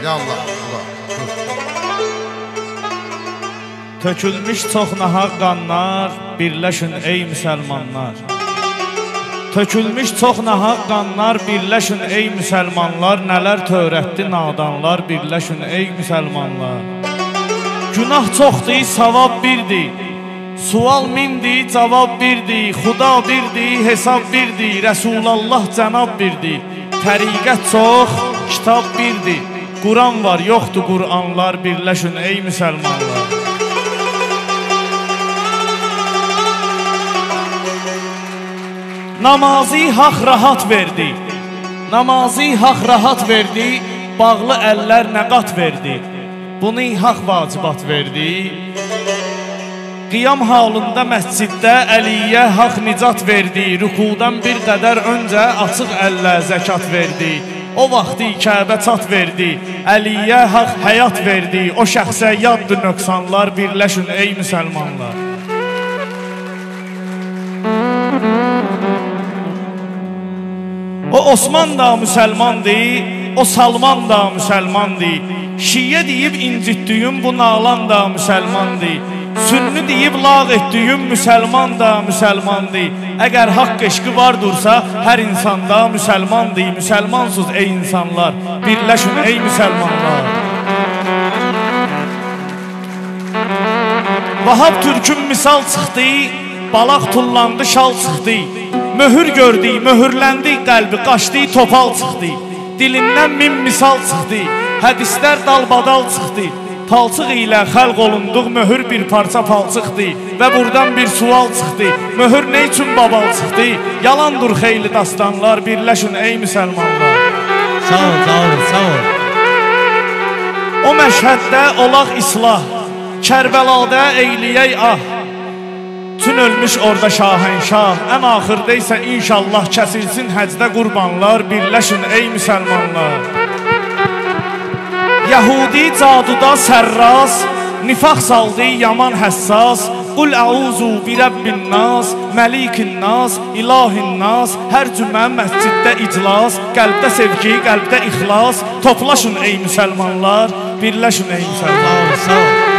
Ya Allah, Allah. Tökülmüş çox nahaq qanlar, birləşin ey müsəlmanlar. Tökülmüş çox nahaq qanlar, birləşin ey müsəlmanlar. Nələr törətdi nadanlar, birləşin ey müsəlmanlar. Günah çoxdur, savab birdir. Sual mindir, cavab birdir. Xuda birdir, hesab birdir. Rəsulallah cənab birdir. Təriqət çox, kitab birdir. Quran var, yoxdur Qur'anlar, birləşin ey müsəlmanlar. Namazı haq rahat verdi. Namazı haq rahat verdi. Bağlı əllər nəqat verdi. Bunu haq vacibat verdi. Qiyam halında məsciddə Əliyyə haq nicat verdi. Rükudan bir qədər öncə açıq əllə zəkat verdi. O vaxtı Kəbə çat verdi. Əliyyə haq həyat verdi. O şəxsə yaddır nöqsanlar, birləşin ey müsəlmanlar. O Osman da müsəlmandır, o Salman da müsəlmandır. Şiyə deyib incitdiyim bu nalan da müsəlmandır. Sünni deyib lağ etdiyim müsəlman da müsəlmandır. Əgər haqq eşqi vardursa, hər insanda müsəlmandır. Müsəlmansız ey insanlar, birləşin ey müsəlmanlar. Vahab Türkün misal çıxdı, balaq tullandı, şal çıxdı. Möhür gördü, möhürləndi, qəlbi qaçdı, topal çıxdı. Dilindən min misal çıxdı, hədislər dalbadal çıxdı. Palçıq ilə xəlq olunduq, möhür bir parça palçıqdı. Və buradan bir sual çıxdı, möhür nə üçün babal çıxdı? Yalandır xeyli dastanlar, birləşin ey müsəlmanlar. Sağ ol, sağ ol, sağ ol. O məşhəddə olaq islah, Kərbəlada eyliyək ah. Tün ölmüş orada şahənşah, ən axırda isə inşallah kəsilsin həcdə qurbanlar, birləşin ey müsəlmanlar. Yəhudi caduda sərras, nifaq saldı yaman həssas. Qul əuzu bi Rəbbin nas, məlikin nas, ilahin nas. Hər cümə məsciddə iclas, qəlbdə sevgi, qəlbdə ixlas. Toplaşın ey müsəlmanlar, birləşin ey müsəlmanlar. Sağ ol.